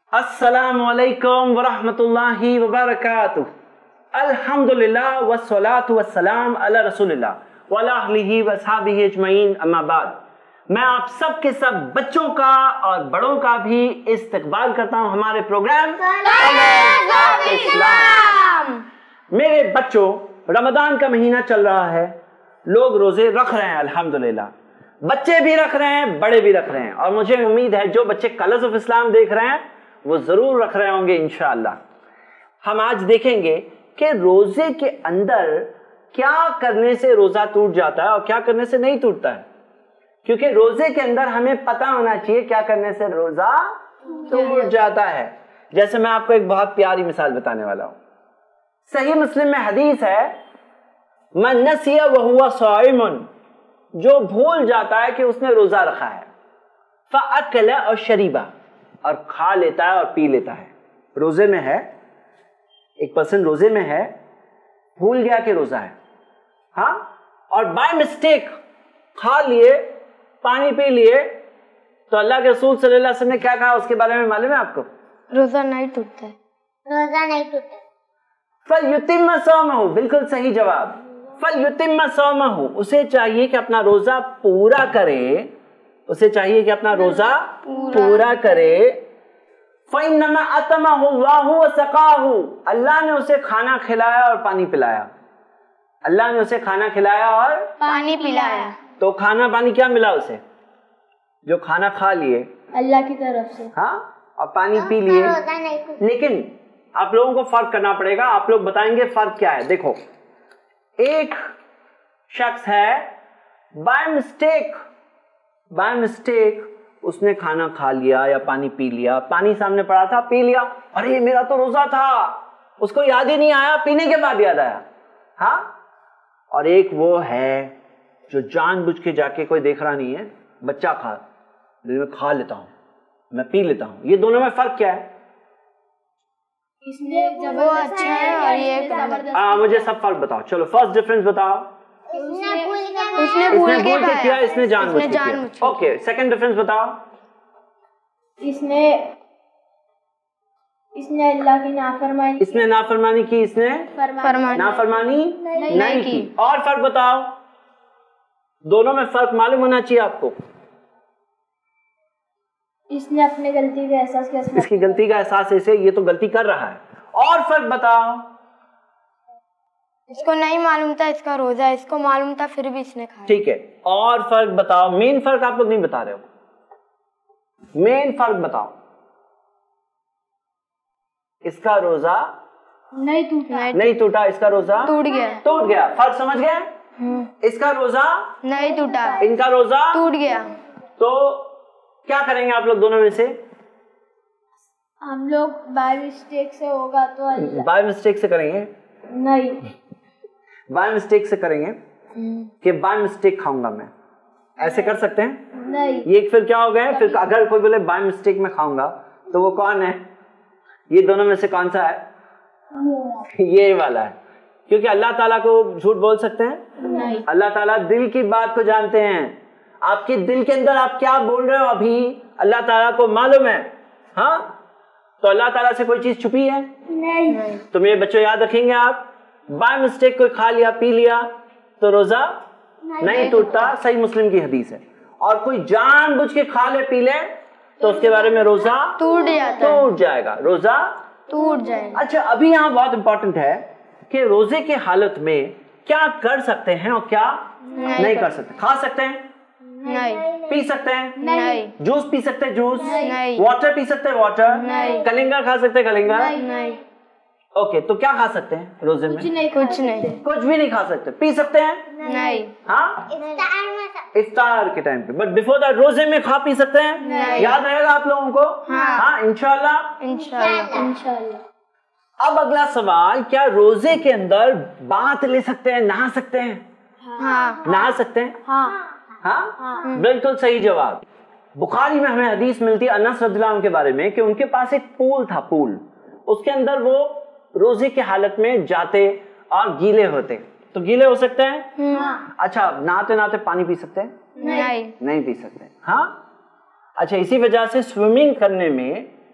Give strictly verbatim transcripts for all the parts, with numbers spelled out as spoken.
السلام علیکم ورحمۃ اللہ وبرکاتہ. الحمدللہ والصلاۃ والسلام علی رسول اللہ وعلی آلہ واصحابہ اجمعین، اما بعد. میں آپ سب کے سب بچوں کا اور بڑوں کا بھی استقبال کرتا ہوں ہمارے پروگرام اسلام. میرے بچوں، رمضان کا مہینہ چل رہا ہے، لوگ روزے رکھ رہے ہیں الحمدللہ. بچے بھی رکھ رہے ہیں، بڑے بھی رکھ رہے ہیں، اور مجھے امید ہے جو بچے کلرز آف اسلام دیکھ رہے ہیں وہ ضرور رکھ رہے ہوں گے انشاءاللہ. ہم آج دیکھیں گے کہ روزے کے اندر کیا کرنے سے روزہ ٹوٹ جاتا ہے اور کیا کرنے سے نہیں ٹوٹتا ہے، کیونکہ روزے کے اندر ہمیں پتہ ہونا چاہیے کیا کرنے سے روزہ ٹوٹ جاتا ہے. جیسے میں آپ کو ایک بہت پیاری مثال بتانے والا ہوں. صحیح مسلم میں حدیث ہے، من نسی وہو صائم، جو بھول جاتا ہے کہ اس نے روزہ رکھا ہے، فاکل اور شریبا، اور کھا لیتا ہے اور پی لیتا ہے. روزے میں ہے، ایک پرسن روزے میں ہے، بھول گیا کہ روزہ ہے، ہاں، اور بائی مسٹیک کھا لیے، پانی پی لیے، تو اللہ کے رسول صلی اللہ علیہ وسلم نے کیا کہا اس کے بارے میں معلوم ہے آپ کو؟ روزہ نہیں ٹوٹتا ہے. روزہ نہیں ٹوٹتا. فَلْيُتِمَّ صَوْمَهُ، بالکل صحیح جواب. فَلْيُتِمَّ صَوْمَهُ، اسے چاہیے کہ اپنا روزہ پورا کرے، اسے چاہیے کہ اپنا روزہ پورا کرے. فَإِنَّمَا أَطْعَمَهُ اللَّهُ وَسَقَاهُ، اللہ نے اسے کھانا کھلایا اور پانی پلایا. اللہ نے اسے کھانا کھلایا اور پانی پلایا. تو کھانا پانی کیا ملا اسے؟ جو کھانا کھا لیے اللہ کی طرف سے، ہاں، اور پانی پی لیے. روزہ نہیں ٹوٹتا. لیکن آپ لوگوں کو فرق کرنا پڑے گا. آپ لوگ بتائیں گے فرق کیا ہے. دیکھو، ایک شخص ہے بائی مسٹیک بائی مسٹیک اس نے کھانا کھا لیا یا پانی پی لیا، پانی سامنے پڑا تھا، پی لیا، ارے میرا تو روزہ تھا، اس کو یاد ہی نہیں آیا، پینے کے بعد یاد آیا، ہاں. اور ایک وہ ہے جو جان بوجھ کے جا کے، کوئی دیکھ رہا نہیں ہے، بچہ کھا میں کھا لیتا ہوں، میں پی لیتا ہوں. یہ دونوں میں فرق کیا ہے؟ اس میں وہ اچھا ہے اور یہ زبردست. ہاں، مجھے سب فرق بتاؤ. چلو فرسٹ ڈفرنس بتاؤ. اس نے بھول کے اس نے اس نے بھول کے بھول کے کیا، کھایا، اس نے جان بوجھ کے کیا. اوکے، سیکنڈ ڈفرنس بتاؤ. اس نے اس نے اللہ کی نافرمانی اس نے نافرمانی کی، اس نے فرمانی نافرمانی نہیں نہیں کی. کی. اور فرق بتاؤ. دونوں میں فرق معلوم ہونا چاہیے آپ کو. اس نے اپنے غلطی کا احساس کیا، اس کی غلطی کا احساس ایسے، یہ تو غلطی کر رہا ہے. اور فرق بتاؤ. اس کو نہیں معلوم تھا اس کا روزہ، اس کو معلوم تھا پھر بھی اس نے کھایا. ٹھیک ہے، اور فرق بتاؤ. مین فرق آپ لوگ نہیں بتا رہے ہو. مین فرق بتاؤ. اس کا روزہ نہیں ٹوٹا، نہیں ٹوٹا، اس کا روزہ ٹوٹ گیا. ٹوٹ گیا. فرق سمجھ گئے؟ اس کا روزہ نہیں ٹوٹا، ان کا روزہ ٹوٹ گیا. تو کیا کریں گے آپ لوگ دونوں میں سے؟ ہم لوگ بائی مسٹیک سے ہوگا تو اللہ بائی مسٹیک سے کریں گے. نہیں، بائی مسٹیک سے کریں گے کہ بائی مسٹیک کھاؤں گا میں، ایسے کر سکتے ہیں؟ نہیں. یہ پھر کیا ہو گئے؟ پھر اگر کوئی بولے بائی مسٹیک میں کھاؤں گا تو وہ کون ہے؟ یہ دونوں میں سے کون سا ہے؟ یہ والا ہے. کیونکہ اللہ تعالیٰ کو جھوٹ بول سکتے ہیں؟ نہیں. اللہ تعالیٰ دل کی بات کو جانتے ہیں. آپ کے دل کے اندر آپ کیا بول رہے ہو ابھی اللہ تعالیٰ کو معلوم ہے. ہاں، تو اللہ تعالیٰ سے کوئی چیز چھپی ہے؟ نہیں. تو میرے بچوں یاد رکھیں گے، آپ بائی مسٹیک کوئی کھا لیا پی لیا تو روزہ نہیں ٹوٹتا. صحیح مسلم کی حدیث ہے. اور کوئی جان بوجھ کے کھا لے پی لے تو اس کے بارے میں روزہ ٹوٹ جاتا ہے، ٹوٹ جائے گا، روزہ ٹوٹ جائے گا. اچھا، ابھی یہاں بہت امپورٹنٹ ہے کہ روزے کے حالت میں کیا کر سکتے ہیں اور کیا نہیں کر سکتے. کھا سکتے ہیں، نہیں. پی سکتے ہیں، نہیں. جوس پی سکتے ہیں، جوس، نہیں. واٹر پی سکتے ہیں، واٹر، نہیں. کلنگر کھا سکتے ہیں، کلنگر. نہیں. اوکے، تو کیا کھا سکتے ہیں روزے میں؟ کچھ نہیں. کچھ بھی نہیں کھا سکتے. پی سکتے ہیں، نہیں. ہاں، افطار میں افطار کے ٹائم پہ. بٹ بفور دیٹ روزے میں کھا پی سکتے ہیں. نہیں. یاد رہے گا آپ لوگوں کو؟ ہاں، انشاءاللہ. انشاءاللہ. انشاءاللہ. اب اگلا سوال، کیا روزے کے اندر بانت لے سکتے ہیں، نہا سکتے ہیں؟ ہاں. نہا سکتے ہیں، ہاں. ہاں، بالکل صحیح جواب. بخاری میں ہمیں حدیث ملتی ہے انس رضی اللہ عنہ کے بارے میں کہ ان کے پاس ایک پول تھا، پول، اس کے اندر وہ روزے کی حالت میں جاتے اور گیلے ہوتے. تو گیلے ہو سکتے ہیں. اچھا، نہاتے نہاتے پانی پی سکتے ہیں؟ نہیں. نہیں پی سکتے. ہاں. اچھا، اسی وجہ سے سوئمنگ کرنے میں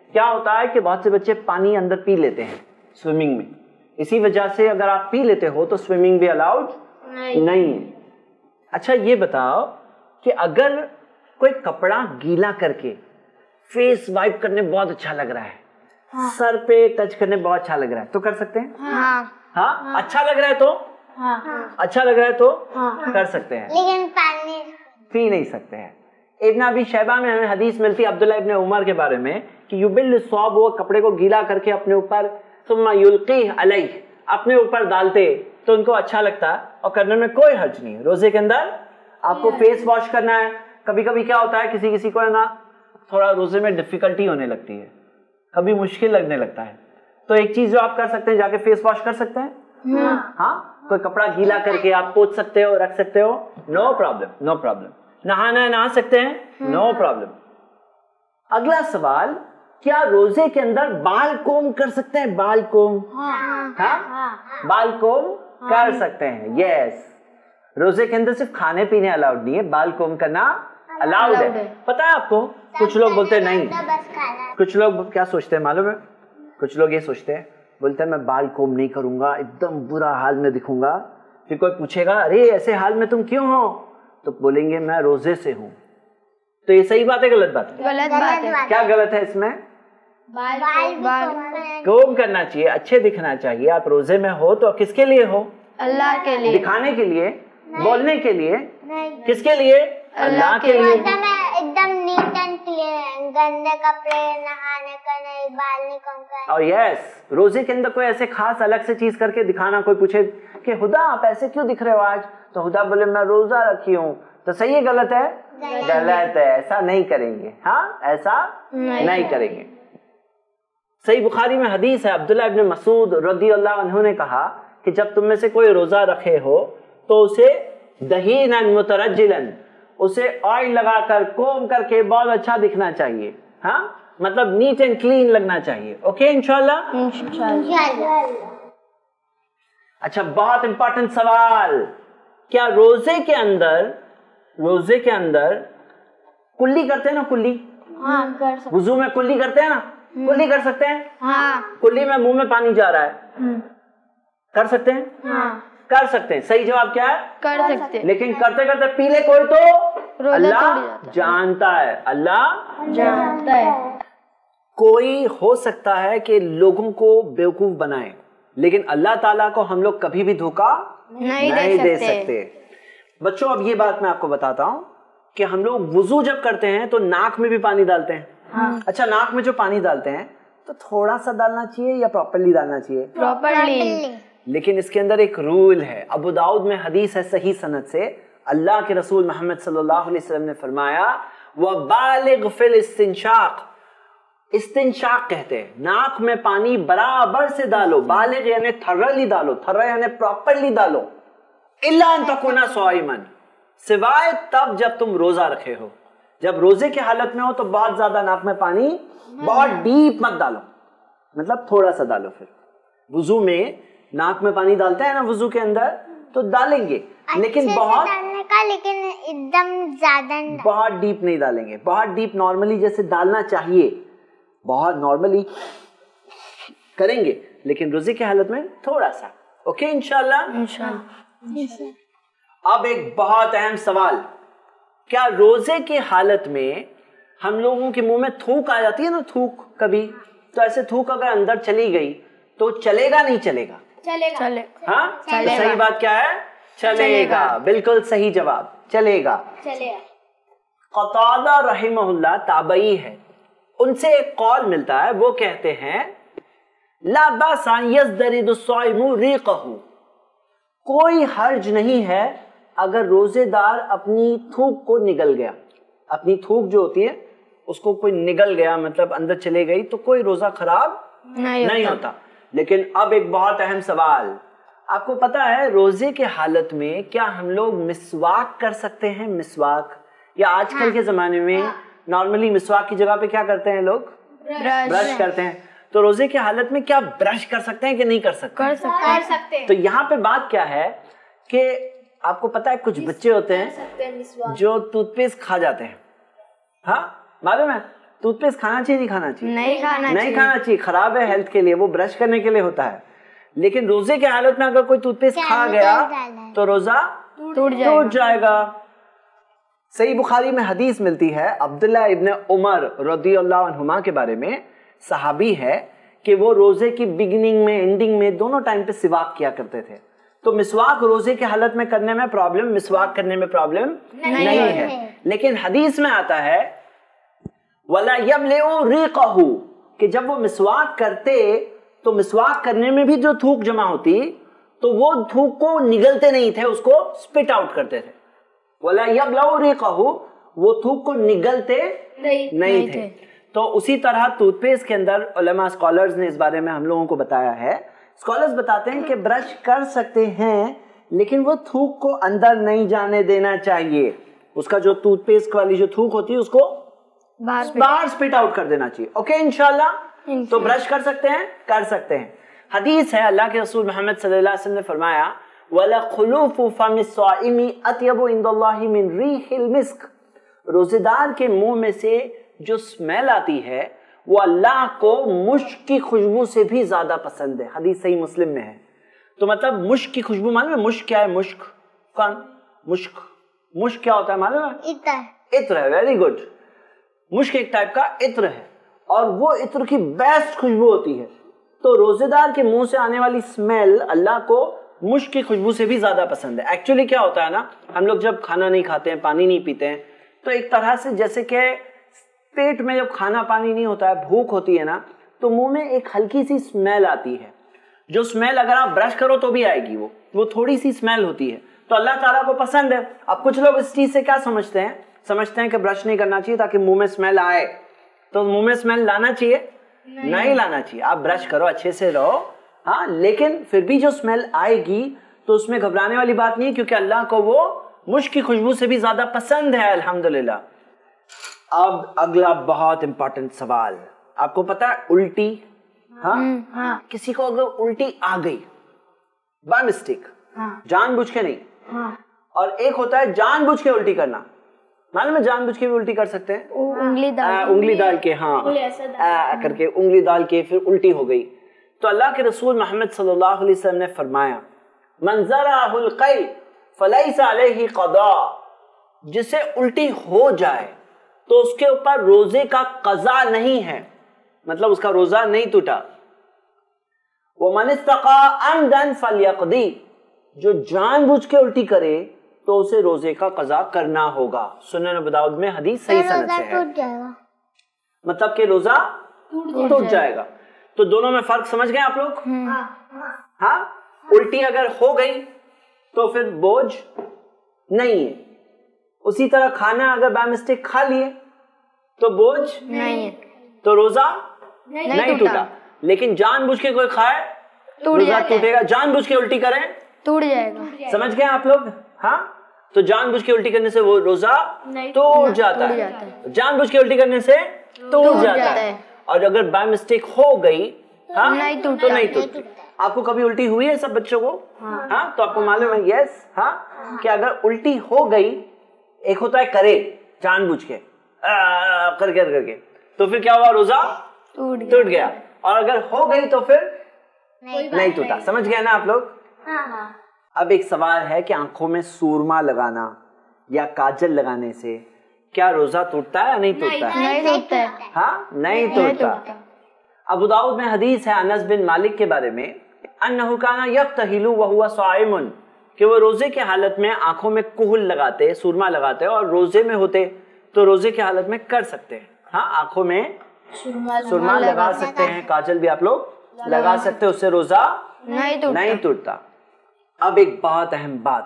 کیا ہوتا ہے کہ بہت سے بچے پانی اندر پی لیتے ہیں سوئمنگ میں, اسی وجہ سے اگر آپ پی لیتے ہو تو سوئمنگ بھی الاؤڈ نہیں ہے. اچھا یہ بتاؤ کہ اگر کوئی کپڑا گیلا کر کے فیس وائپ کرنے بہت اچھا لگ رہا ہے, ہاں. سر پہ ٹچ کرنے بہت اچھا لگ رہا ہے تو کر سکتے ہیں؟ ہاں ہاں, ہاں. اچھا لگ رہا ہے تو ہاں. اچھا لگ رہا ہے تو ہاں. کر سکتے ہیں, لیکن پانی پی نہیں سکتے ہیں. ابن ابی شیبہ میں ہمیں حدیث ملتی ہے عبداللہ ابن عمر کے بارے میں کہ یبل الثوب, وہ کپڑے کو گیلا کر کے اپنے اوپر ثم یلقیہ علیہ, اپنے اوپر ڈالتے تو ان کو اچھا لگتا اور کرنے میں کوئی حرج نہیں ہے. روزے کے اندر آپ کو فیس واش کرنا ہے. کبھی کبھی کیا ہوتا ہے کسی کسی کو ہے نا تھوڑا روزے میں ڈیفیکلٹی ہونے لگتی ہے, کبھی مشکل لگنے لگتا ہے, تو ایک چیز جو آپ کر سکتے ہیں جا کے فیس واش کر سکتے ہیں. ہاں, کوئی کپڑا گیلا کر کے آپ پوچھ سکتے ہو, رکھ سکتے ہو, نو پرابلم نو پرابلم. نہانا ہے نہا سکتے ہیں, نو پرابلم. اگلا سوال, کیا روزے کے اندر بال کوم کر سکتے ہیں؟ بال کوم, ہاں بال کوم کر سکتے ہیں. یس, روزے کے اندر صرف کھانے پینے الاؤڈ نہیں ہے, بال کوم کرنا الاؤڈ ہے. پتا ہے آپ کو کچھ لوگ بولتے ہیں نہیں, کچھ لوگ کیا سوچتے ہیں معلوم ہے, کچھ لوگ یہ سوچتے ہیں, بولتے ہیں میں بال کوم نہیں کروں گا, ایک دم برا حال میں دکھوں گا. پھر کوئی پوچھے گا ارے ایسے حال میں تم کیوں ہو, تو بولیں گے میں روزے سے ہوں. تو یہ صحیح بات ہے غلط بات ہے؟ غلط بات ہے. کیا غلط ہے اس میں؟ کوم کرنا چاہیے, اچھے دکھنا چاہیے. آپ روزے میں ہو تو کس کے لیے ہو؟ اللہ کے لیے. دکھانے کے لیے, بولنے کے لیے, کس کے لیے؟ اللہ کے لیے. ایک دم نیٹ اینڈ کلین, گندے کپڑے نہانے کا نہیں, بال نہیں کوم کرنا. اور یس, روزے کے اندر کوئی ایسے خاص الگ سے چیز کر کے دکھانا, کوئی پوچھے کہ خدا آپ ایسے کیوں دکھ رہے ہو آج, تو خدا بولے میں روزہ رکھی ہوں, تو صحیح ہے غلط ہے؟ غلط ہے, ایسا نہیں کریں گے. ہاں ایسا نہیں کریں گے. صحیح بخاری میں حدیث ہے, عبداللہ ابن مسعود رضی اللہ عنہ نے کہا کہ جب تم میں سے کوئی روزہ رکھے ہو تو اسے دہینا مترجلا, اسے آئل لگا کر کوم کر کے بہت اچھا دکھنا چاہیے. ہاں مطلب نیٹ اینڈ کلین لگنا چاہیے. اوکے انشاءاللہ. اچھا بہت امپورٹنٹ سوال, کیا روزے کے اندر روزے کے اندر کلی کرتے ہیں نا, کلی ہاں کر سکتے. وضو میں کلی کرتے ہیں نا, کلی کر سکتے ہیں؟ ہاں. کلی میں منہ میں پانی جا رہا ہے, کر سکتے ہیں؟ ہاں کر سکتے ہیں. صحیح جواب کیا ہے؟ کر سکتے. لیکن کرتے کرتے پی لے کوئی تو اللہ جانتا ہے, اللہ جانتا ہے. کوئی ہو سکتا ہے کہ لوگوں کو بیوقوف بنائے, لیکن اللہ تعالیٰ کو ہم لوگ کبھی بھی دھوکا نہیں دے سکتے. بچوں اب یہ بات میں آپ کو بتاتا ہوں کہ ہم لوگ وضو جب کرتے ہیں تو ناک میں بھی پانی ڈالتے ہیں. اچھا ناک میں جو پانی ڈالتے ہیں تو تھوڑا سا ڈالنا چاہیے یا پراپرلی ڈالنا چاہیے؟ پراپرلی. لیکن اس کے اندر ایک رول ہے. ابو داؤد میں حدیث ہے صحیح سند سے, اللہ کے رسول محمد صلی اللہ علیہ وسلم نے فرمایا وَبَالِغْ فِي الْإِسْتِنْشَاقِ, استنشاق کہتے ہیں ناک میں پانی برابر سے ڈالو. بالغ یعنی تھرلی ڈالو, تھرا یعنی پراپرلی ڈالو. اِلَّا أَن تَكُونَ صَائِمًا, سوائے تب جب تم روزہ رکھے ہو. جب روزے کی حالت میں ہو تو بہت زیادہ ناک میں پانی بہت ڈیپ مت ڈالو, مطلب تھوڑا سا ڈالو. پھر وضو میں ناک میں پانی ڈالتے ہیں نا وضو کے اندر تو ڈالیں گے, لیکن بہت لیکن ایک دم زیادہ بہت ڈیپ نہیں ڈالیں گے. بہت ڈیپ نارملی جیسے ڈالنا چاہیے, بہت نارملی کریں گے, لیکن روزے کی حالت میں تھوڑا سا. اوکے انشاءاللہ. اب ایک بہت اہم سوال, کیا روزے کی حالت میں ہم لوگوں کے منہ میں تھوک آ جاتی ہے نا, تھوک کبھی, تو ایسے تھوک اگر اندر چلی گئی تو چلے گا نہیں چلے گا؟ چلے گا. ہاں صحیح بات کیا ہے؟ چلے گا. بالکل صحیح جواب, چلے گا. قتادہ رحمہ اللہ تابعی ہے, ان سے ایک قول ملتا ہے, وہ کہتے ہیں لا باس ان یزدرد الصائم ریقہ, کوئی حرج نہیں ہے اگر روزے دار اپنی تھوک کو نگل گیا, اپنی تھوک جو ہوتی ہے اس کو کوئی نگل گیا مطلب اندر چلے گئی تو کوئی روزہ خراب نہیں, نہیں ہوتا. لیکن اب ایک بہت اہم سوال, آپ کو پتا ہے روزے کے حالت میں کیا ہم لوگ مسواک کر سکتے ہیں؟ مسواک, یا آج کل کے زمانے میں نارملی مسواک کی جگہ پہ کیا کرتے ہیں لوگ؟ برش کرتے ہیں. تو روزے کی حالت میں کیا برش کر سکتے ہیں کہ نہیں کر سکتے؟ کر سکتے. تو یہاں پہ بات کیا ہے کہ آپ کو پتا ہے کچھ بچے ہوتے ہیں جو ٹوتھ پیسٹ کھا جاتے ہیں. ہاں معلوم ہے, ٹوتھ پیسٹ کھانا چاہیے نہیں کھانا چاہیے؟ نہیں کھانا نہیں کھانا چاہیے، خراب ہے ہیلتھ کے لیے، وہ برش کرنے کے لیے ہوتا ہے. لیکن روزے کی حالت میں اگر کوئی ٹوتھ پیسٹ کھا گیا تو روزہ ٹوٹ جائے گا. صحیح بخاری میں حدیث ملتی ہے عبداللہ ابن عمر رضی اللہ عنہما کے بارے میں، صحابی ہے کہ وہ روزے کی بگننگ میں اینڈنگ میں دونوں ٹائم پہ سواک کیا کرتے تھے. تو مسواک روزے کی حالت میں کرنے میں پرابلم، مسواک کرنے میں پرابلم نہیں ہے. لیکن حدیث میں آتا ہے وَلَا يَبْلِعُ رِيقَهُ کہ جب وہ مسواک کرتے تو مسواک کرنے میں بھی جو تھوک جمع ہوتی تو وہ تھوک کو نگلتے نہیں تھے، اس کو سپٹ آؤٹ کرتے تھے. وَلَا يَبْلَعُ رِيقَهُ وہ تھوک کو نگلتے نہیں تھے. تو اسی طرح ٹوتھ پیسٹ کے اندر علماء اسکالرز نے اس بارے میں ہم لوگوں کو بتایا ہے. اسکالرز بتاتے ہیں کہ برش کر سکتے ہیں لیکن وہ تھوک کو اندر نہیں جانے دینا چاہیے. اس کا جو ٹوتھ پیسٹ والی جو تھوک ہوتی ہے اس کو باہر سپٹ آؤٹ کر دینا چاہیے. اوکے انشاءاللہ. تو برش کر سکتے ہیں، کر سکتے ہیں. حدیث ہے اللہ کے رسول محمد صلی اللہ علیہ وسلم نے فرمایا وَلَخُلُوفُ فَمِ الصَّائِمِ أَطْيَبُ عِندَ اللَّهِ مِنْ رِيحِ الْمِسْكِ روزے دار کے منہ میں سے جو سمیل آتی ہے وہ اللہ کو مشک کی خوشبو سے بھی زیادہ پسند ہے. حدیث صحیح مسلم میں ہے. تو مطلب مشک کی خوشبو معلوم ہے مشک کیا ہے؟ مشک کون مشک مشک کیا ہوتا ہے معلوم ہے؟ عطر. عطر ہے. Very good. مشک ایک ٹائپ کا عطر ہے اور وہ عطر کی بیسٹ خوشبو ہوتی ہے. تو روزے دار کے منہ سے آنے والی سمیل اللہ کو مشک کی خوشبو سے بھی زیادہ پسند ہے. ایکچولی کیا ہوتا ہے نا، ہم لوگ جب کھانا نہیں کھاتے ہیں، پانی نہیں پیتے ہیں، تو ایک طرح سے جیسے کہ پیٹ میں جب کھانا پانی نہیں ہوتا ہے، بھوک ہوتی ہے نا، تو منہ میں ایک ہلکی سی سمیل آتی ہے. جو سمیل اگر آپ برش کرو تو بھی آئے گی، وہ وہ تھوڑی سی سمیل ہوتی ہے. تو اللہ تعالیٰ کو پسند ہے. اب کچھ لوگ اس چیز سے کیا سمجھتے ہیں؟ سمجھتے ہیں کہ برش نہیں کرنا چاہیے تاکہ منہ میں سمیل آئے. تو منہ میں سمیل لانا چاہیے؟ نہیں لانا چاہیے. آپ برش کرو، اچھے سے رہو، ہاں، لیکن پھر بھی جو سمیل آئے گی تو اس میں گھبرانے والی بات نہیں ہے، کیونکہ اللہ کو وہ مشک کی خوشبو سے بھی زیادہ پسند ہے. الحمدللہ. اب اگلا بہت امپورٹنٹ سوال، آپ کو پتا ہے الٹی، ہاں کسی کو اگر الٹی آ گئی بائی مسٹیک، جان بوجھ کے نہیں، اور ایک ہوتا ہے جان بوجھ کے الٹی کرنا. معلوم ہے جان بوجھ کے بھی الٹی کر سکتے ہیں، انگلی ڈال کے، ہاں کر کے انگلی ڈال کے پھر الٹی ہو گئی. تو اللہ کے رسول محمد صلی اللہ علیہ وسلم نے فرمایا من ذرعہ القیء فلیس علیہ قضاء جسے الٹی ہو جائے تو اس کے اوپر روزے کا قضا نہیں ہے، مطلب اس کا روزہ نہیں ٹوٹا. وَمَنِ اسْتَقَىٰ عَمْدًا فَلْيَقْضِي جو جان بوجھ کے الٹی کرے تو اسے روزے کا قضا کرنا ہوگا. سنن ابو داؤد میں حدیث صحیح سند سے ہے، مطلب کہ روزہ ٹوٹ جائے گا. تو دونوں میں فرق سمجھ گئے آپ لوگ؟ ہاں، الٹی اگر ہو گئی تو پھر بوجھ نہیں ہے. اسی طرح کھانا اگر بائی مسٹیک کھا لیے تو بوجھ نہیں ہے، تو روزہ نہیں ٹوٹا. لیکن جان بوجھ کے کوئی کھائے روزہ ٹوٹے گا، جان بوجھ کے الٹی کریں ٹوٹ جائے گا. سمجھ گئے آپ لوگ؟ ہاں، تو جان بوجھ کے الٹی کرنے سے وہ روزہ ٹوٹ جاتا ہے، جان بوجھ کے الٹی کرنے سے ٹوٹ جاتا ہے. اور اگر بائی مسٹیک ہو گئی ہاں تو نہیں ٹوٹتی. آپ کو کبھی الٹی ہوئی ہے سب بچوں کو؟ ہاں، تو آپ کو معلوم ہے یس ہاں کہ اگر الٹی ہو گئی، ایک ہوتا ہے کرے جان بوجھ کے کر کے کر کے تو پھر کیا ہوا؟ روزہ ٹوٹ گیا. اور اگر ہو گئی تو پھر نہیں ٹوٹا. سمجھ گئے نا آپ لوگ؟ اب ایک سوال ہے کہ آنکھوں میں سورما لگانا یا کاجل لگانے سے کیا روزہ ٹوٹتا ہے یا نہیں ٹوٹتا ہے؟ نہیں ٹوٹتا ہے. ہاں، نہیں ٹوٹتا. ابو داؤد میں حدیث ہے انس بن مالک کے بارے میں انہ کان یقتہل وہو صائم کہ وہ روزے کے حالت میں آنکھوں میں کحل لگاتے، سورما لگاتے، اور روزے میں ہوتے تو روزے کی حالت میں کر سکتے ہیں. ہاں، آنکھوں میں سورما لگا سکتے ہیں، کاجل بھی آپ لوگ لگا سکتے، اس سے روزہ نہیں ٹوٹتا. اب ایک بہت اہم بات،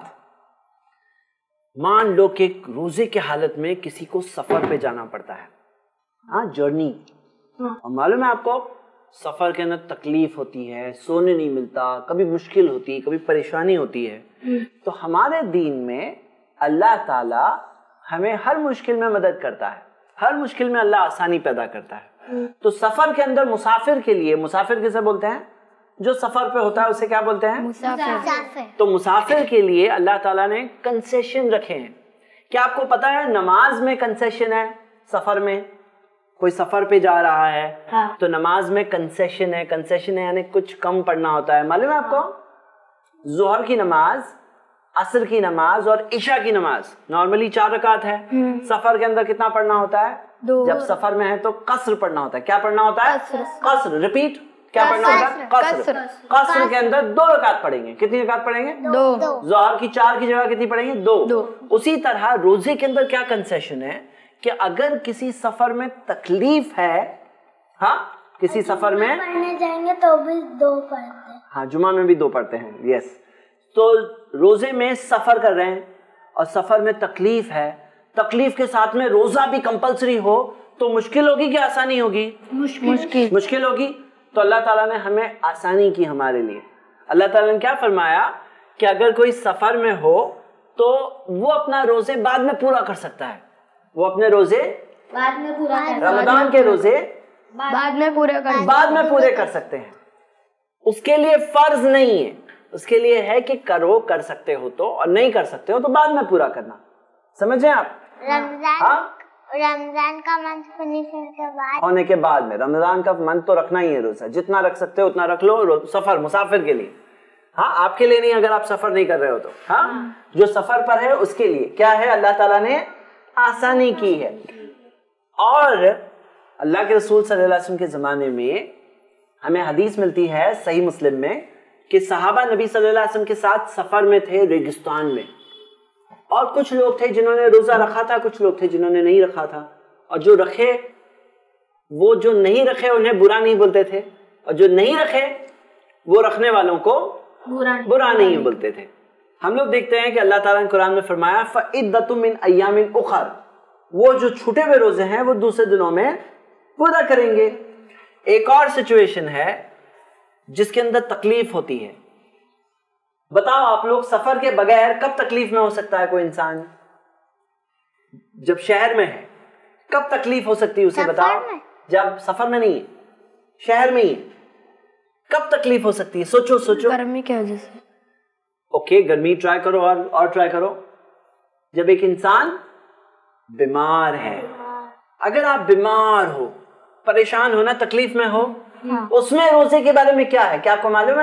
مان لو کہ روزے کے حالت میں کسی کو سفر پہ جانا پڑتا ہے، ہاں جرنی، اور معلوم ہے آپ کو سفر کے اندر تکلیف ہوتی ہے، سونے نہیں ملتا، کبھی مشکل ہوتی ہے، کبھی پریشانی ہوتی ہے. تو ہمارے دین میں اللہ تعالی ہمیں ہر مشکل میں مدد کرتا ہے، ہر مشکل میں اللہ آسانی پیدا کرتا ہے. تو سفر کے اندر مسافر کے لیے، مسافر کسے بولتے ہیں؟ جو سفر پہ ہوتا ہے اسے کیا بولتے ہیں؟ مسافر. تو مسافر کے لیے اللہ تعالیٰ نے کنسیشن رکھے ہیں. کیا آپ کو پتا ہے نماز میں کنسیشن ہے، سفر میں کوئی سفر پہ جا رہا ہے ہاں. تو نماز میں کنسیشن ہے. کنسیشن ہے یعنی کچھ کم پڑھنا ہوتا ہے. معلوم ہے آپ کو ظہر کی نماز, عصر کی نماز اور عشاء کی نماز نارملی چار رکعت ہے. سفر کے اندر کتنا پڑھنا ہوتا ہے؟ جب سفر میں ہے تو قصر پڑھنا ہوتا ہے. کیا پڑھنا ہوتا ہے؟ قصر. ریپیٹ, کیا پڑھنا ہوتا ہے؟ قصر. قصر کے اندر دو رکعت پڑھیں گے. کتنی رکعت پڑھیں گے؟ دو. ظہر کی چار کی جگہ کتنی پڑھیں گے؟ دو. اسی طرح روزے کے اندر کیا کنسیشن ہے کہ اگر کسی سفر میں تکلیف ہے, ہاں کسی سفر میں پڑھنے جائیں گے تو بھی دو پڑھتے ہیں. ہاں جمعہ میں بھی دو پڑھتے ہیں. یس. تو روزے میں سفر کر رہے ہیں اور سفر میں تکلیف ہے, تکلیف کے ساتھ میں روزہ بھی کمپلسری ہو تو مشکل ہوگی کہ آسانی ہوگی؟ مشکل مشکل ہوگی. تو اللہ تعالیٰ نے ہمیں آسانی کی ہمارے لیے. اللہ تعالیٰ نے کیا فرمایا کہ اگر کوئی سفر میں ہو تو وہ اپنا روزے بعد میں پورا کر سکتا ہے. وہ اپنے روزے بعد میں پورا کر رمضان کے روزے بعد میں پورے کر بعد میں پورے کر سکتے ہیں. اس کے لیے فرض نہیں ہے, اس کے لیے ہے کہ کرو, کر سکتے ہو تو, اور نہیں کر سکتے ہو تو بعد میں پورا کرنا. سمجھیں آپ؟ رمضان رمضان کا منتھ فنیشن کے بعد ہونے کے بعد میں رمضان کا منتھ تو رکھنا ہی ہے روزہ. جتنا رکھ سکتے ہو اتنا رکھ لو. سفر مسافر کے لیے, ہاں آپ کے لیے نہیں اگر آپ سفر نہیں کر رہے ہو تو. ہاں جو سفر پر ہے اس کے لیے کیا ہے, اللہ تعالیٰ نے آسانی کی ہے. اور اللہ کے رسول صلی اللہ علیہ وسلم کے زمانے میں ہمیں حدیث ملتی ہے صحیح مسلم میں کہ صحابہ نبی صلی اللہ علیہ وسلم کے ساتھ سفر میں تھے ریگستان میں, اور کچھ لوگ تھے جنہوں نے روزہ رکھا تھا, کچھ لوگ تھے جنہوں نے نہیں رکھا تھا. اور جو رکھے وہ جو نہیں رکھے انہیں برا نہیں بولتے تھے, اور جو نہیں رکھے وہ رکھنے والوں کو برا نہیں بولتے تھے. ہم لوگ دیکھتے ہیں کہ اللہ تعالیٰ نے قرآن میں فرمایا فَعِدَّةٌ مِّنْ أَيَّامٍ أُخَرَ, وہ جو چھوٹے ہوئے روزے ہیں وہ دوسرے دنوں میں پورا کریں گے. ایک اور سچویشن ہے جس کے اندر تکلیف ہوتی ہے. بتاؤ آپ لوگ سفر کے بغیر کب تکلیف میں ہو سکتا ہے کوئی انسان؟ جب شہر میں ہے. کب تکلیف ہو سکتی ہے اسے بتاؤ؟ جب سفر میں نہیں ہے, شہر میں ہی. کب تکلیف ہو سکتی ہے؟ سوچو سوچو. گرمی کی وجہ سے. اوکے گرمی ٹرائی کرو اور اور ٹرائی کرو. جب ایک انسان بیمار ہے, اگر آپ بیمار ہو, پریشان ہونا, تکلیف میں ہو, اس میں روزے کے بارے میں کیا ہے, کیا آپ کو معلوم ہے؟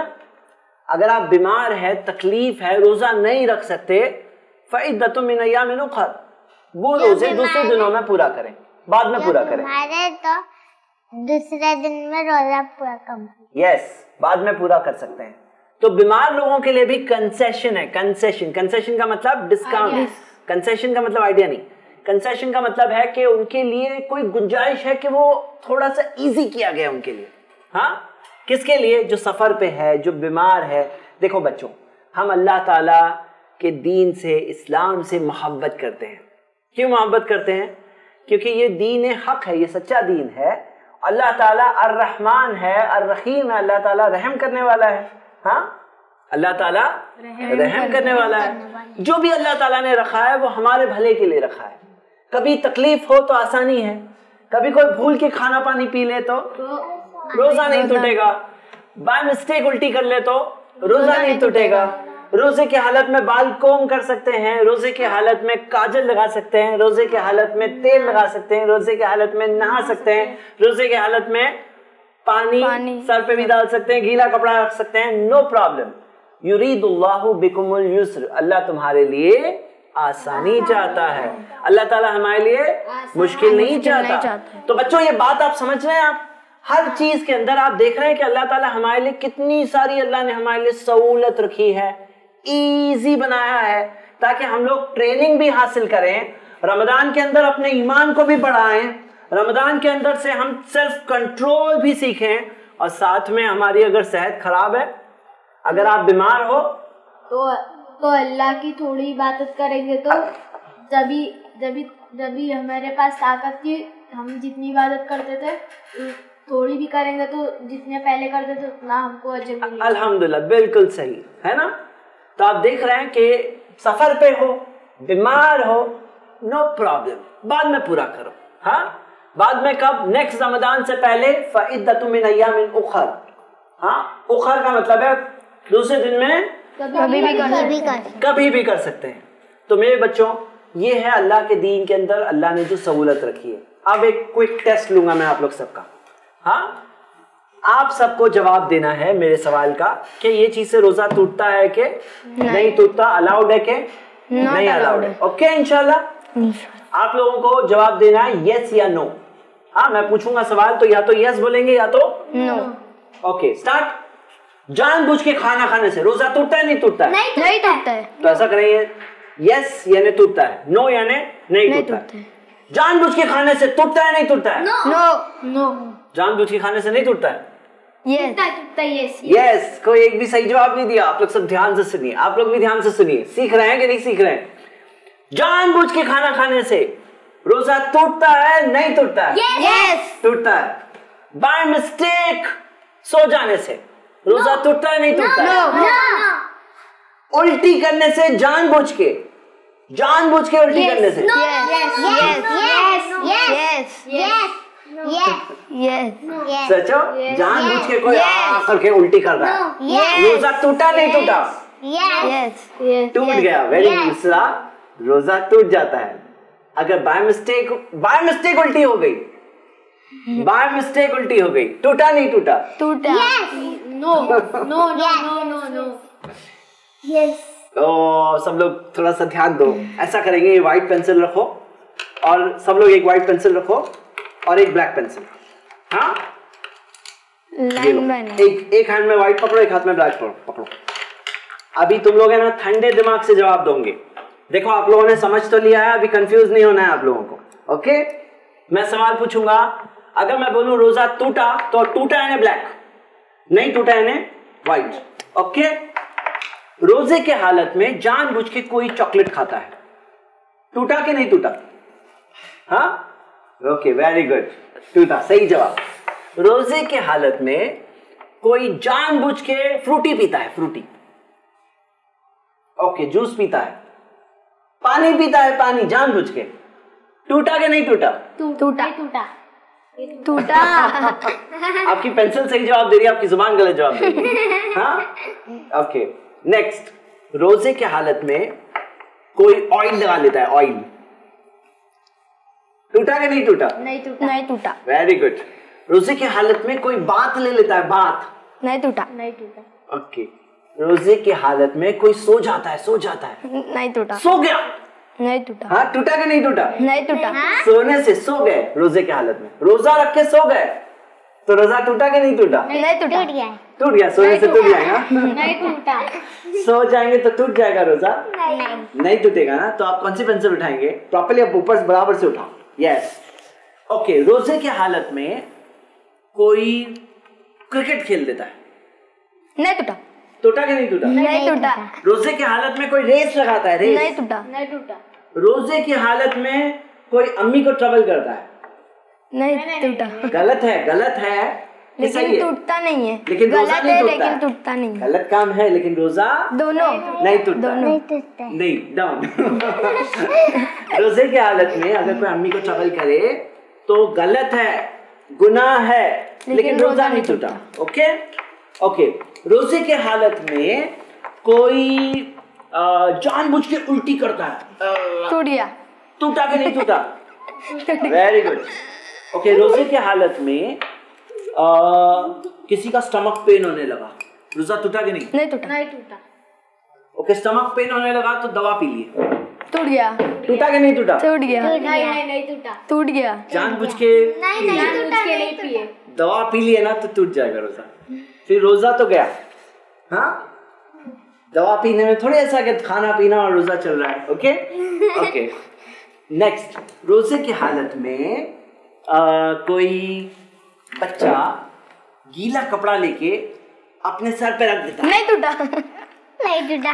اگر آپ بیمار ہے, تکلیف ہے, روزہ نہیں رکھ سکتے, فَعِدَّةٌ مِّنْ أَيَّامٍ أُخَرَ, وہ روزے دوسرے دنوں میں پورا کریں, بعد میں پورا کریں. تو دوسرے دن میں روزہ پورا کمپلیٹ. یس, بعد میں پورا کر سکتے ہیں. تو بیمار لوگوں کے لیے بھی کنسیشن ہے. کنسیشن کنسیشن کا مطلب ڈسکاؤنٹ. کنسیشن کا مطلب آئیڈیا نہیں. کنسیشن کا مطلب ہے کہ ان کے لیے کوئی گنجائش ہے کہ وہ تھوڑا سا ایزی کیا گیا ان کے لیے. ہاں کس کے لیے؟ جو سفر پہ ہے, جو بیمار ہے. دیکھو بچوں, ہم اللہ تعالیٰ کے دین سے, اسلام سے محبت کرتے ہیں. کیوں محبت کرتے ہیں؟ کیونکہ یہ دین حق ہے, یہ سچا دین ہے. اللہ تعالیٰ الرحمن ہے, الرحیم ہے, اللہ تعالیٰ رحم کرنے والا ہے. ہاں اللہ تعالیٰ رحم کرنے والا ہے. جو بھی اللہ تعالیٰ نے رکھا ہے وہ ہمارے بھلے کے لیے رکھا ہے. کبھی تکلیف ہو تو آسانی ہے, کبھی کوئی بھول کے کھانا پانی پی لے تو روزہ نہیں ٹوٹے گا, بائی مسٹیک الٹی کر لے تو روزہ نہیں ٹوٹے گا. روزے کی حالت میں بال کوم کر سکتے ہیں, روزے کی حالت میں کاجل لگا سکتے ہیں, روزے کی حالت میں تیل لگا سکتے ہیں, روزے کی حالت میں نہا سکتے ہیں, روزے کی حالت میں پانی سر پہ بھی ڈال سکتے ہیں, گیلا کپڑا رکھ سکتے ہیں. No problem. یرید اللہ بکم اليسر, اللہ تمہارے لیے آسانی چاہتا ہے. اللہ تعالیٰ ہمارے لیے مشکل نہیں چاہتا. تو بچوں یہ بات آپ سمجھ رہے ہیں, آپ ہر چیز کے اندر آپ دیکھ رہے ہیں کہ اللہ تعالیٰ ہمارے لیے کتنی ساری, اللہ نے ہمارے لیے سہولت رکھی ہے, ایزی بنایا ہے تاکہ ہم لوگ ٹریننگ بھی حاصل کریں, رمضان کے اندر اپنے ایمان کو بھی بڑھائیں, رمضان کے اندر سے ہم سیلف کنٹرول بھی سیکھیں, اور ساتھ میں ہماری اگر صحت خراب ہے, اگر آپ بیمار ہو تو تو اللہ کی تھوڑی عبادت کریں گے تو جبھی جبھی جبھی ہمارے پاس طاقت کی, ہم جتنی عبادت کرتے تھے تھوڑی بھی کریں گے تو جتنے پہلے کرتے تھے اتنا ہم کو اجر ملے گا. الحمدللہ, بالکل صحیح ہے نا. تو آپ دیکھ رہے ہیں کہ سفر پہ ہو, بیمار ہو, نو پرابلم, بعد میں پورا کرو. ہاں بعد میں کب؟ نیکسٹ رمضان سے پہلے. فَعِدَّةٌ مِّنْ أَيَّامٍ أُخَرَ. ہاں اخر کا مطلب ہے دوسرے دن میں کبھی بھی کبھی بھی کر سکتے ہیں. تو میرے بچوں یہ ہے اللہ کے دین کے اندر اللہ نے جو سہولت رکھی ہے. अब एक क्विक टेस्ट लूंगा मैं आप लोग सबका. हाँ, आप सबको जवाब देना है मेरे सवाल का कि ये चीज से रोजा टूटता है कि नहीं टूटता, अलाउड है कि नहीं अलाउड है. ओके, इंशाल्लाह आप लोगों को जवाब देना है यस या नो. हाँ, मैं पूछूंगा सवाल तो या तो यस बोलेंगे या तो नो. Okay, start. जानबूझ के खाना खाने से रोजा टूटता है नहीं टूटता है? नहीं टूटता है. तो ऐसा करेंगे, यस यानी टूटता है, नो यानी नहीं टूटता है. जानबूझ के खाने से टूटता है नहीं टूटता है? No no. जानबूझ के खाने से नहीं टूटता है? यस टूटता है. Yes yes. कोई एक भी सही जवाब नहीं दिया. आप लोग सब ध्यान से सुनिए, आप लोग भी ध्यान से सुनिए. सीख रहे हैं कि नहीं सीख रहे हैं? जानबूझ के खाना खाने से रोजा टूटता है नहीं टूटता है? यस टूटता है. बाय मिस्टेक सो जाने से रोजा टूटता है नहीं टूटता है? उल्टी करने से, जानबूझ के जानबूझ के उल्टी करने से? सचो? जानबूझ के कोई आ करके उल्टी कर रहा है, रोजा टूटा नहीं टूटा? टूट गया. वेरी दूसरा, रोजा टूट जाता है अगर बाय मिस्टेक बाय मिस्टेक उल्टी हो गई. बाय मिस्टेक उल्टी हो गई, टूटा नहीं टूटा? टूटा. No no no no no no. Yes. तो सब लोग थोड़ा सा ध्यान दो. ऐसा करेंगे, ये व्हाइट पेंसिल रखो और सब लोग एक व्हाइट पेंसिल रखो और एक ब्लैक पेंसिल. हाँ, एक एक हैंड में व्हाइट पकड़ो, एक हाथ में ब्लैक पकड़ो. अभी तुम लोग है ना ठंडे दिमाग से जवाब दोगे. देखो, आप लोगों ने समझ तो लिया है, अभी कंफ्यूज नहीं होना है आप लोगों को. ओके, मैं सवाल पूछूंगा. अगर मैं बोलूं रोजा टूटा, तो टूटा है ब्लैक, नहीं टूटा है व्हाइट. ओके, रोजे के हालत में जानबूझ के कोई चॉकलेट खाता है, टूटा कि नहीं टूटा? हाँ, ओके, वेरी गुड, टूटा. सही जवाब. रोजे के हालत में कोई जानबूझ के फ्रूटी पीता है, फ्रूटी. ओके, जूस पीता है, पानी पीता है, पानी जानबूझ के, टूटा कि नहीं टूटा? टूटा टूटा टूटा. आपकी पेंसिल सही जवाब दे रही है, आपकी जुबान गलत जवाब दे रही है. हाँ, ओके. नेक्स्ट, रोजे के हालत में कोई ऑयल लगा लेता है, ऑयल, टूटा कि नहीं टूटा? नहीं टूटा. नहीं टूटा. Very good. रोजे के हालत में कोई बात ले लेता है, बात, नहीं टूटा. नहीं टूटा. ओके. रोजे के हालत में कोई सो जाता है, सो जाता है, नहीं टूटा. सो गया, नहीं टूटा. हाँ, टूटा कि नहीं टूटा? नहीं टूटा. सोने से सो गए रोजे के हालत में, रोजा रख के सो गए, तो रोजा टूटा कि नहीं टूटा? नहीं टूटा. टूट गया. सोने से टूट जाएगा, नहीं टूटा. सो जाएंगे तो टूट जाएगा रोजा, नहीं टूटेगा ना. तो आप कौन सी पेंसिल उठाएंगे? प्रॉपर्ली आप ऊपर बराबर से उठाओ. यस. ओके, रोजे के हालत में कोई क्रिकेट खेल देता है, नहीं टूटा. टूटा कि नहीं टूटा? नहीं टूटा. रोजे के हालत में कोई रेस लगाता है, रेस, नहीं टूटा. नहीं टूटा. रोजे की हालत में कोई अम्मी को ट्रबल करता है, नहीं टूटा. गलत है, गलत है, लेकिन टूटता नहीं है. लेकिन रोजा नहीं टूटता, लेकिन टूटता नहीं है. गलत काम है, लेकिन रोजा दोनों नहीं टूटता. नहीं, डाउन. रोजे की हालत में अगर कोई अम्मी को ट्रबल करे तो गलत है, गुनाह है, लेकिन रोजा नहीं टूटा. Okay, okay. रोजे के हालत में कोई जानबूझ के उल्टी करता है, टूट गया. टूटा कि नहीं टूटा? Very good. ओके, रोजे के हालत में आ, किसी का स्टमक पेन होने लगा, रोजा टूटा कि नहीं? नहीं टूटा. नहीं टूटा. ओके, स्टमक पेन होने लगा तो दवा पी लिए, टूट गया. टूटा कि नहीं टूटा? टूट गया. नहीं नहीं टूटा. टूट गया. जानबूझ के नहीं नहीं टूटा. नहीं पिए, दवा पी लिए ना तो टूट जाएगा रोजा. फिर रोजा तो गया. हाँ, दवा पीने में थोड़ी ऐसा कि खाना पीना और रोजा चल रहा है. Okay, okay. नेक्स्ट, रोजे की हालत में आ, कोई बच्चा गीला कपड़ा लेके अपने सर पे रख देता है, नहीं टूटा. नहीं टूटा.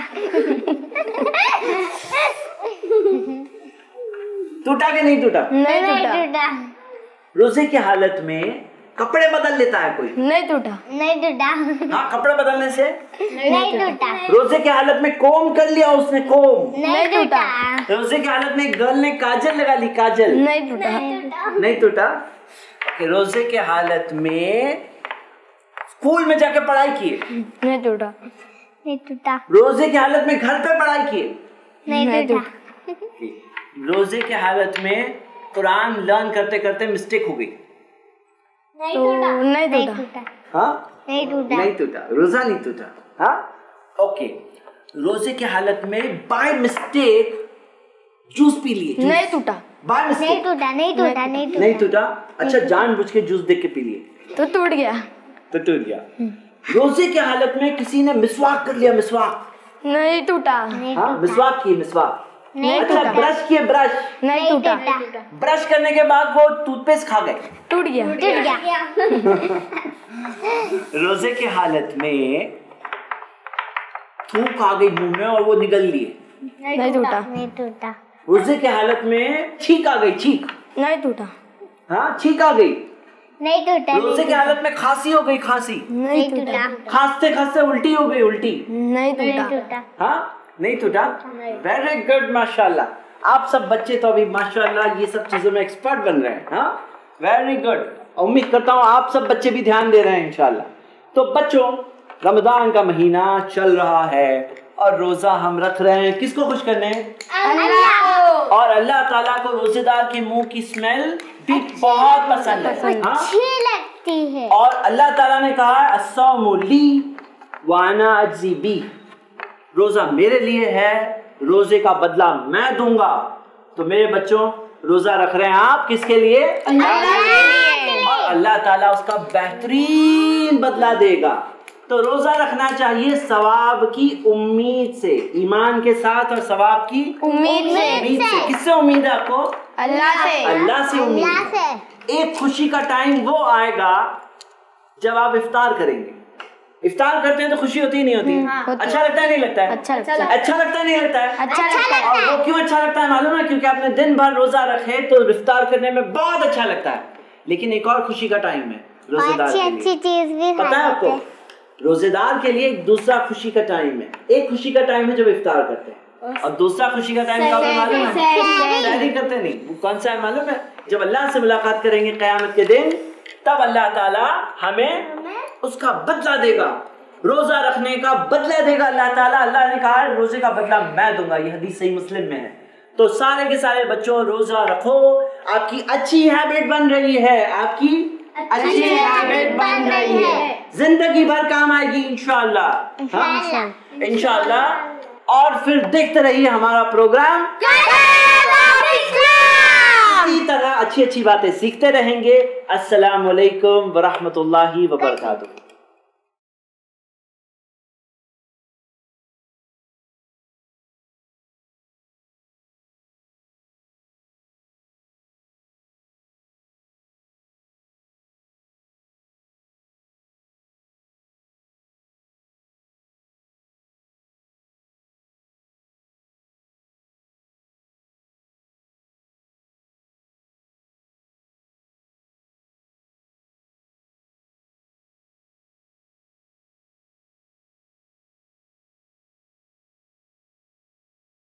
टूटा कि नहीं टूटा? नहीं टूटा. रोजे की हालत में कपड़े बदल लेता है कोई, नहीं टूटा. नहीं टूटा. हाँ, कपड़े बदलने से नहीं टूटा. रोजे की हालत में कोम कर लिया उसने, कोम. नहीं टूटा. रोजे की हालत में गर्ल ने काजल लगा ली, काजल. नहीं टूटा. नहीं टूटा. रोजे के हालत में स्कूल में जाके पढ़ाई किए, नहीं टूटा. नहीं टूटा. रोजे की हालत में घर पे पढ़ाई किए, नहीं टूटा. रोजे के हालत में قرآن لرن کرتے کرتے مسٹیک ہو گئی؟ نہیں ٹوٹا. ہاں نہیں ٹوٹا. نہیں ٹوٹا، روزہ نہیں ٹوٹا. ہاں اوکے. روزے کی حالت میں بائی مسٹیک جوس پی لیے؟ نہیں ٹوٹا. بائی مسٹیک نہیں ٹوٹا. نہیں ٹوٹا. نہیں ٹوٹا. نہیں ٹوٹا. اچھا جان بوجھ کے جوس دیکھ کے پی لیے تو ٹوٹ گیا. تو ٹوٹ گیا. روزے کی حالت میں کسی نے مسواک کر لیا، مسواک. نہیں ٹوٹا. ہاں مسواک کی، مسواک. نہیں اچھا برش کیے، برش. نہیں ٹوٹا. برش کرنے کے بعد وہ ٹوتھ پیسٹ کھا گئے، ٹوٹ گیا. ٹوٹ گیا. روزے کی حالت میں تھوک آ گئی منہ میں اور وہ نگل لیے. نہیں ٹوٹا. نہیں ٹوٹا. روزے کی حالت میں چھینک آ گئی، چھینک. نہیں ٹوٹا. ہاں چھینک آ گئی. نہیں ٹوٹا. روزے کی حالت میں کھانسی ہو گئی، کھانسی. نہیں ٹوٹا. کھانستے کھانستے الٹی ہو گئی، الٹی. نہیں نہیں ٹوٹا. ٹوٹا. ہاں نہیں ٹوٹا. ویری گڈ، ماشاء اللہ. آپ سب بچے تو ابھی ماشاء اللہ یہ سب چیزوں میں ایکسپرٹ بن رہے ہیں. ہاں ویری گڈ. امید کرتا ہوں آپ سب بچے بھی دھیان دے رہے ہیں انشاءاللہ. تو بچوں رمضان کا مہینہ چل رہا ہے اور روزہ ہم رکھ رہے ہیں کس کو خوش کرنے؟ اور اللہ تعالیٰ کو روزے دار کے منہ کی اسمیل بھی بہت پسند ہے. ہاں اچھی لگتی ہے. اور اللہ تعالیٰ نے کہا ہے الصوم لی وانا اجزی بی، روزہ میرے لیے ہے، روزے کا بدلہ میں دوں گا. تو میرے بچوں روزہ رکھ رہے ہیں آپ کس کے لیے؟ اور اللہ تعالیٰ اس کا بہترین بدلہ دے گا. تو روزہ رکھنا چاہیے ثواب کی امید سے، ایمان کے ساتھ، اور ثواب کی امید سے. امید سے. کس سے امید ہے آپ کو؟ اللہ سے. اللہ سے امید اللہ ہے. سے. ایک خوشی کا ٹائم وہ آئے گا جب آپ افطار کریں گے. افطار کرتے ہیں تو خوشی ہوتی ہی نہیں ہوتی؟ اچھا لگتا ہے نہیں لگتا ہے؟ اچھا لگتا ہے. اچھا لگتا ہے نہیں لگتا ہے؟ اچھا لگتا ہے. اور وہ کیوں اچھا لگتا ہے معلوم ہے؟ کیونکہ آپ نے دن بھر روزہ رکھے تو افطار کرنے میں بہت اچھا لگتا ہے. لیکن ایک اور خوشی کا ٹائم ہے روزے دار اچھی کے اچھی لیے، چیز بھی پتہ ہے آپ کو؟ روزے دار کے لیے ایک دوسرا خوشی کا ٹائم ہے. ایک خوشی کا ٹائم ہے جب افطار کرتے ہیں، اور دوسرا خوشی کا ٹائم کب ہے معلوم ہے؟ سحری کرتے نہیں. وہ کون سا ہے معلوم ہے؟ جب اللہ سے ملاقات کریں گے قیامت کے دن، تب اللہ تعالیٰ ہمیں اس کا بدلہ دے گا، روزہ رکھنے کا بدلہ دے گا اللہ تعالیٰ. اللہ نے کہا ہے روزے کا بدلہ میں دوں گا، یہ حدیث صحیح مسلم میں ہے. تو سارے کے سارے بچوں روزہ رکھو، آپ کی اچھی ہیبٹ بن رہی ہے، آپ کی اچھی ہیبٹ بن رہی ہے، زندگی بھر کام آئے گی انشاءاللہ. ہاں انشاءاللہ. اور پھر دیکھتے رہیے ہمارا پروگرام، اسی طرح اچھی اچھی باتیں سیکھتے رہیں گے. السلام علیکم ورحمۃ اللہ وبرکاتہ.